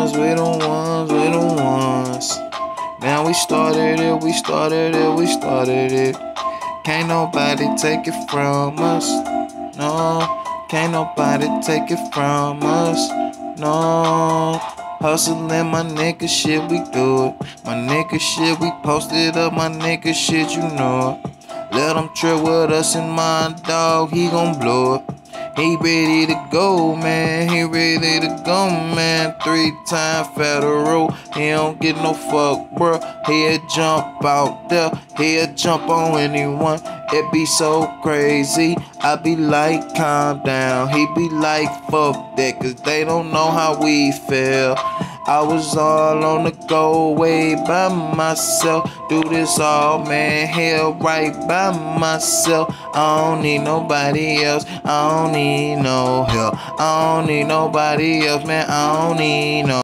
ones, we the ones, we the ones. Man, we started it, we started it, we started it. Can't nobody take it from us, no. Can't nobody take it from us, no. Hustling my nigga shit, we do it. My nigga shit, we posted up, my nigga shit, you know it. Let him trip with us and my dog, he gon' blow it. He ready to go, man, he ready to go, man. 3-time federal, he don't get no fuck, bro. He'll jump out there, he'll jump on anyone. It be so crazy, I be like, calm down. He be like, fuck that, cause they don't know how we feel. I was all on the go way by myself. Do this all, man, hell right by myself. I don't need nobody else, I don't need no help. I don't need nobody else, man, I don't need no